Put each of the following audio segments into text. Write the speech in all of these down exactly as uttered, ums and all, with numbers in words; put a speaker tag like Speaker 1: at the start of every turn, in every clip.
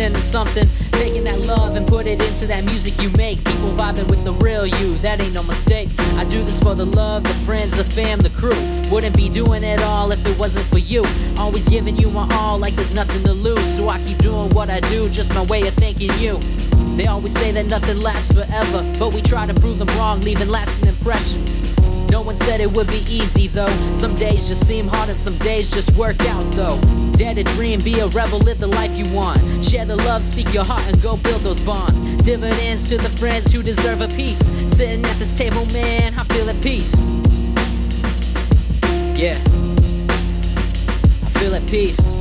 Speaker 1: into something. Taking that love and put it into that music you make. People vibing with the real you, that ain't no mistake. I do this for the love, the friends, the fam, the crew. Wouldn't be doing it all if it wasn't for you. Always giving you my all like there's nothing to lose. So I keep doing what I do, just my way of thanking you. They always say that nothing lasts forever, but we try to prove them wrong, leaving lasting impressions. No one said it would be easy though. Some days just seem hard and some days just work out though. Dare to dream, be a rebel, live the life you want. Share the love, speak your heart and go build those bonds. Dividends to the friends who deserve a piece. Sitting at this table, man, I feel at peace. Yeah, I feel at peace.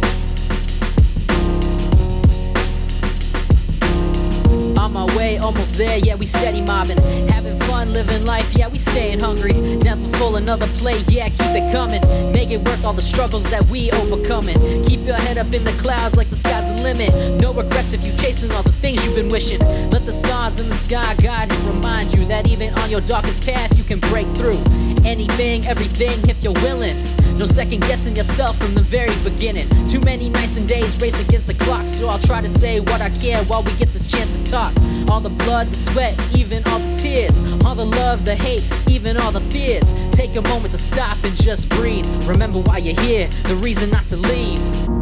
Speaker 1: On my way, almost there, yeah, we steady mobbing. Having fun, living life, yeah, we staying hungry. Never full, another plate, yeah, keep it coming. Make it worth all the struggles that we overcoming. Keep your head up in the clouds like the sky's the limit. No regrets if you chasing all the things you've been wishing. Let the stars in the sky guide and remind you that even on your darkest path you can break through. Anything, everything, if you're willing. No second guessing yourself from the very beginning. Too many nights and days race against the clock, so I'll try to say what I can while we get this chance to talk. All the blood, the sweat, even all the tears. All the love, the hate, even all the fears. Take a moment to stop and just breathe. Remember why you're here, the reason not to leave.